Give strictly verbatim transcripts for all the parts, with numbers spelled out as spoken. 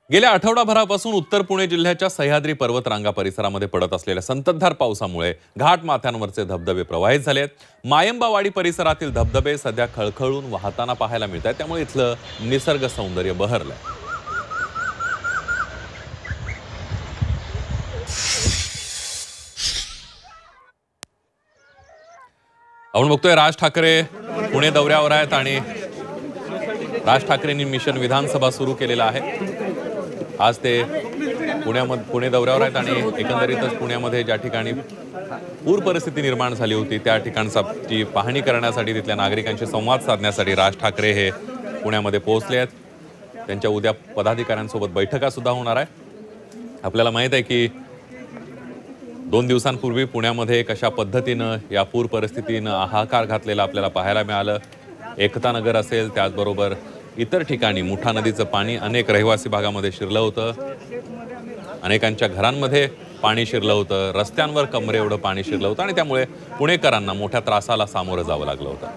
गेल्या आठवडाभरापासून उत्तर पुणे जिल्ह्याच्या सह्याद्री पर्वतरांगा परिसरामध्ये पडत असलेल्या संततधार पावसामुळे घाट माथ्यांवरचे धबधबे प्रवाहित झाले आहेत. मायंबावाडी परिसरातील धबधबे सध्या खळखळून वाहताना पाहायला मिळत आहेत. त्यामुळे इथलं निसर्ग सौंदर्य बहरलंय. आपण बघतोय राज ठाकरे पुणे दौऱ्यावर आहेत आणि राज ठाकरेंनी मिशन विधानसभा सुरू केलेला आहे. आज ते पुण्यामध्ये पुणे दौऱ्यावर आहेत आणि एकंदरीतच पुण्यामध्ये ज्या ठिकाणी पूर परिस्थिती निर्माण झाली होती त्या ठिकाणची पाहणी करण्यासाठी, तिथल्या नागरिकांशी संवाद साधण्यासाठी राज ठाकरे हे पुण्यामध्ये पोहोचले आहेत. त्यांच्या उद्या पदाधिकाऱ्यांसोबत बैठका सुद्धा होणार आहे. आपल्याला माहित आहे की दोन दिवसांपूर्वी पुण्यामध्ये कशा पद्धतीनं या पूर परिस्थितीनं हाहाकार घातलेला आपल्याला पाहायला मिळालं. एकता नगर असेल, त्याचबरोबर इतर ठिकाणी मुठा नदीचं पाणी अनेक रहिवासी भागामध्ये शिरलं होतं. अनेकांच्या घरांमध्ये पाणी शिरलं होतं. रस्त्यांवर कमरे एवढं पाणी शिरलं होतं आणि त्यामुळे पुणेकरांना मोठ्या त्रासाला सामोरं जावं लागलं होतं.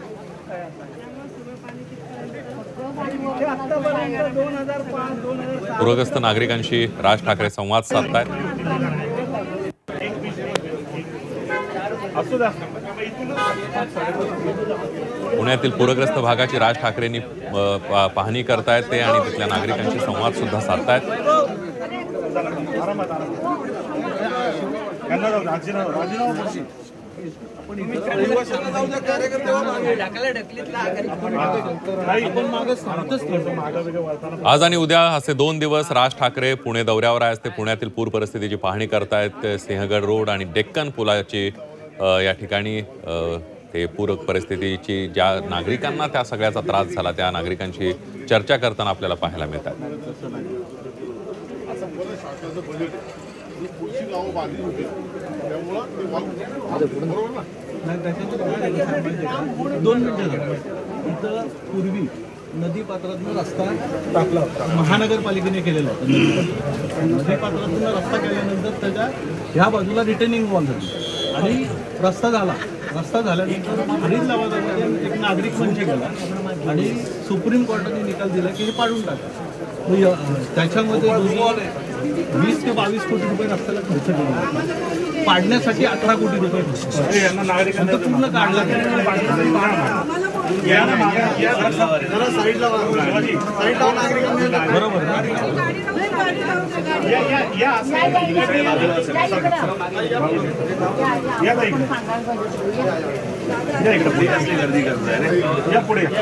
पूरग्रस्त नागरिकांशी राज ठाकरे संवाद साधतायत. पुण्यातील पूरग्रस्त भागाची राज ठाकरेंनी पाहणी करतायत ते आणि तिथल्या नागरिकांशी संवाद सुद्धा साधतायत. आज आणि उद्या असे दोन दिवस राज ठाकरे पुणे दौऱ्यावर आहेत. ते पुण्यातील पूर परिस्थितीची पाहणी करतायत. सिंहगड रोड आणि डेक्कन पुलाची या ठिकाणी ते पूर परिस्थितीची ज्या नागरिकांना त्या सगळ्याचा त्रास झाला त्या नागरिकांशी चर्चा करताना आपल्याला पाहायला मिळतात. दोन मिनिटं इथं पूर्वी नदी पात्रातून रस्ता टाकला होता, महानगरपालिकेने केलेला होता. नदी पात्रातून रस्ता केल्यानंतर त्याच्या ह्या बाजूला रिटर्निंग वॉल झाली आणि रस्ता झाला. रस्ता झाल्यानंतर अडीच लवादामध्ये एक नागरिक मंच गेला आणि सुप्रीम कोर्टाने निकाल दिला की हे पाडून टाका. त्याच्यामध्ये वीस ते बावीस कोटी रुपये रस्त्याला खर्च केला. पाडण्यासाठी अठरा कोटी रुपये खर्च पूर्ण काढला. बरोबर गर्दी करताय या पुढे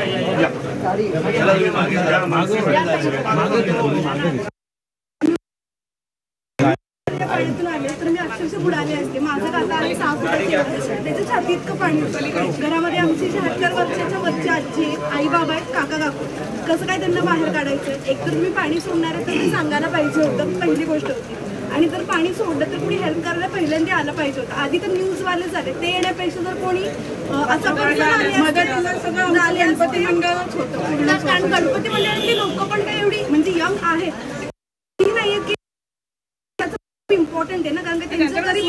तर मी अक्षरशः बुडाले असते. माझं काका आणि सहा फुटाचे त्याच्या छाती इतकं पाणी होतं. घरामध्ये आमची शहात्तर वर्षाच्या वरची आजी आहेत, आई बाबा आहेत, काका काकू. कसं काय त्यांना बाहेर काढायचं? एकतर मी पाणी सोडणार आहे तर मी सांगायला पाहिजे होतं, पहिली गोष्ट होती. आणि जर पाणी सोडलं तर कोणी हेल्प करायला पहिल्यांदा आलं पाहिजे होतं. आधी तर न्यूजवाले झाले, ते येण्यापेक्षा जर कोणी असं गणपती मंडळच होतं. कारण गणपती मंडळातली लोक पण काय एवढी म्हणजे यंग आहेत नाही की इम्पॉर्टंट आहे ना, कारण का त्यांच्या घरी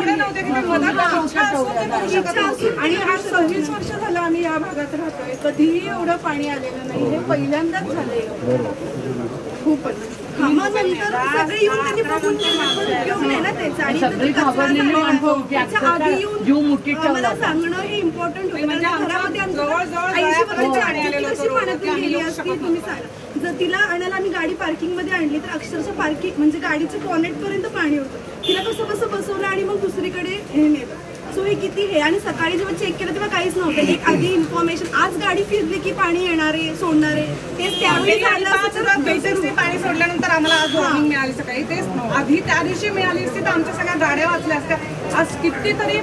आणि आज सव्वीस वर्ष झालं आम्ही या भागात राहतोय, कधीही एवढं पाणी आलेलं नाही. हे पहिल्यांदाच झालंय. खूपच कामानंतर सगळे येऊन त्यांनी बघून उपयोग नाही ना त्याचा. आणि त्याच्या आधी येऊन आम्हाला सांगणं हे इम्पॉर्टंट होतं. घरामध्ये ऐंशी वर्षाची आजी कशी पाण्यात गेली असती तुम्ही सांगा. जर तिला आणायला आम्ही गाडी पार्किंग मध्ये आणली तर अक्षरशः पार्किंग म्हणजे गाडीच्या बॉनेट पर्यंत पाणी होतं. तिला कसं कसं बसवलं आणि मग दुसरीकडे हे नेलं. सो हे किती हे. आणि सकाळी जेव्हा चेक केलं तेव्हा काहीच नव्हतं. एक आधी इन्फॉर्मेशन आज गाडी फिरली की पाणी येणारे सोडणारे तेच त्यावेळी पाणी सोडल्यानंतर आम्हाला आज वॉर्निंग मिळाली सकाळी. तेच आधी त्या दिवशी मिळाली असती तर आमच्या सगळ्या गाड्या वाचल्या असत्या. आज कितीतरी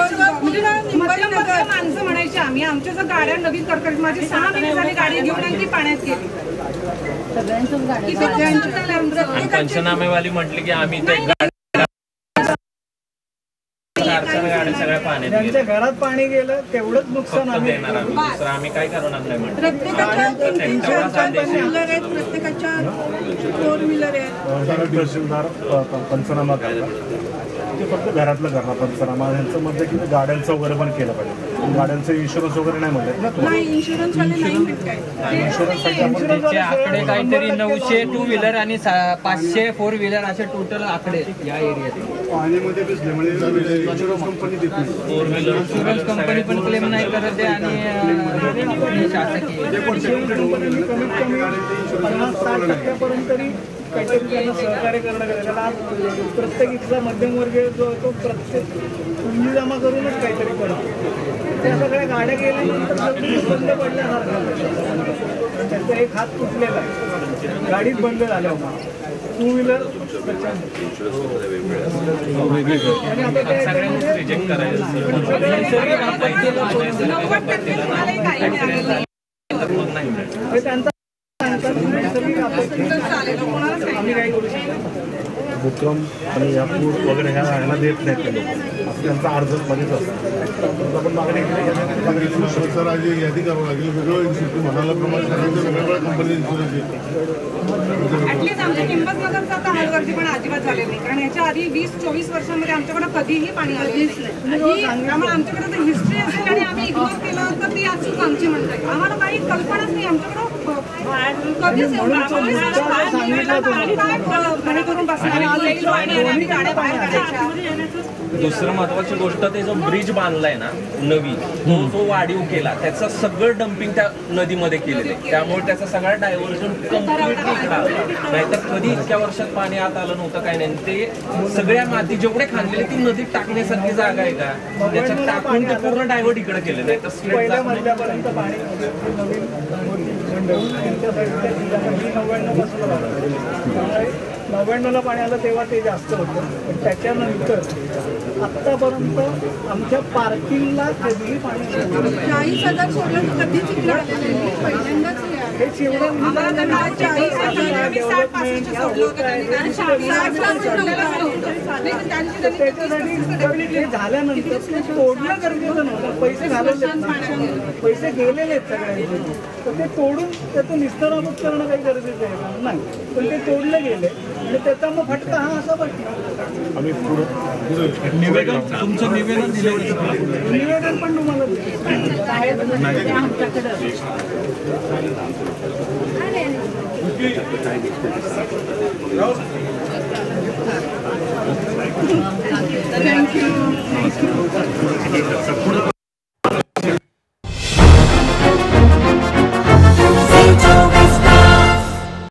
माणसं म्हणायची आम्ही आमच्या जर गाड्या नवीन कडकडीत माझी सहा महिने झाली गाडी घेऊन आणि ती पाण्यात गेली. पंचनामेवाली म्हटली की आम्ही सगळ्या पाण्यात घरात पाणी गेलं तेवढंच नुकसान आम्ही आम्ही काय करणार नाही म्हणतो. प्रत्येकाच्या फोर व्हीलर आहेत. तहसीलदार पंचनामा करतात ते फक्त घरातलं करणार पंचनामा. ह्यांचं मत की गाड्यांचं वगैरे पण केलं पाहिजे. गाड्यांचे इन्शुरन्स वगैरे नाही म्हणतात ना तुम्हाला? नाही इन्शुरन्स वाले नाही भेटताय इन्शुरन्ससाठी आपण त्याचे आकडे काहीतरी नऊशे टू व्हीलर आणि सा- पाचशे फोर व्हीलर असे टोटल आकडे या एरियात. पाण्यामध्ये भिजल्यामुळे इन्शुरन्स कंपनी देत नाही. इन्शुरन्स कंपनी पण क्लेम नाही करत आहे आणि अं, शासकीय कमीत कमी पन्नास साठ टक्क्यापर्यंत तरी काहीतरी त्यांना सहकार्य करणं गरजेचं आहे. आज प्रत्येक इथला मध्यमवर्गीय जो आहे तो प्रत्येक पुंजी जमा करूनच काहीतरी करतो. त्या सगळ्या गाड्या गेल्यानंतर सगळी बंद पडल्यासारखं त्याचा एक हात तुटलेला आहे, गाडीच बंद झाल्या होत्या. टू व्हीलर आणि आता त्या सगळ्यांनीच रिजेक्ट करायचं नव्वद टक्के तुम्हालाही काही मिळालेलं नाही. नाही मिळत. म्हणजे त्यांचा सगळी आपत्ती चालेल कोणालाच काही आम्ही काही करू शकतो. भूकंप आणि या पूर वगैरे ह्या राहायला देत नाहीत ते लोक. असं त्यांचा अर्ज मध्येच असतो. आपण मागणी केली सर आज एक यादी करावं लागेल. वेगळं इन्शुरन्स म्हणाल्याप्रमाणे सगळ्यांच्या वेगवेगळ्या कंपनी इन्शुरन्स येते. ऍटलीस्ट आमच्या किंमतनगरचा आता हलगर्जीपणा अजिबात झाले नाही, कारण याच्या आधी वीस चोवीस वर्षांमध्ये आमच्याकडे कधीही पाणी आलेलं नाही. त्यामुळे आमच्याकडे जर हिस्ट्री असेल आणि आम्ही इग्नोर केलं तर ती आज चूक आमची म्हणता येईल. आम्हाला काही कल्पनाच नाही आमच्याकडं कधीच एवढं आम्हाला काय घरी करून बसणार येईल पाणी आणि आम्ही गाड्या बाहेर काढायच्या. दुसरं महत्वाची गोष्ट ते जो ब्रिज बांधलाय ना नवी तो जो वाढीव केला त्याचं सगळं डम्पिंग त्या नदीमध्ये केलेलं आहे. त्यामुळे त्याचा सगळा डायव्हर्जन कम्प्लिटली इकडं आला. नाहीतर कधी इतक्या वर्षात पाणी आत आलं नव्हतं काय नाही. ते सगळ्या माती जेवढे खाल्लेले ती नदीत टाकण्यासारखी जागा आहे का त्याच्यात टाकून ते पूर्ण डायव्हर्ट इकडे केले नाही तर स्ट्रेट पहिल्या जात नाही. मजल्यापर्यंत पाणी होते. नवीन होती मंडळ त्यांच्या साईडच्या ठिकाणी नव्याण्णव पासून त्यामुळे नव्याण्णवला पाणी आलं तेव्हा ते जास्त होतं. पण त्याच्यानंतर आत्तापर्यंत आमच्या पार्किंगला कधीही पाणी सोडलं नाही. चाळीस हजार सोडलं तर कधीच इकडे आलेलं नाही. पहिल्यांदाच हे आलं. हेच एवढं आम्हाला तर काय चाळीस वर्षांमध्ये आम्ही साठ पासष्ट सोडलं होतं त्यांनी. कारण साठ लाख सोडलेलं नव्हतं. नाही, पण त्यांची त्यांनी त्याच्यासाठी ते झाल्यानंतर ते तोडणं गरजेचं नव्हतं. पैसे घालवले पैसे गेलेले आहेत सगळ्यांचे, तर ते तोडून त्याचं निस्तरामत करणं काही गरजेचं आहे का? नाही, पण ते तोडले गेले आणि त्याचा मग फटका हा असा बसला. आम्ही पुढे निवेदन तुमचं निवेदन दिलं निवेदन पण तुम्हाला आमच्याकडं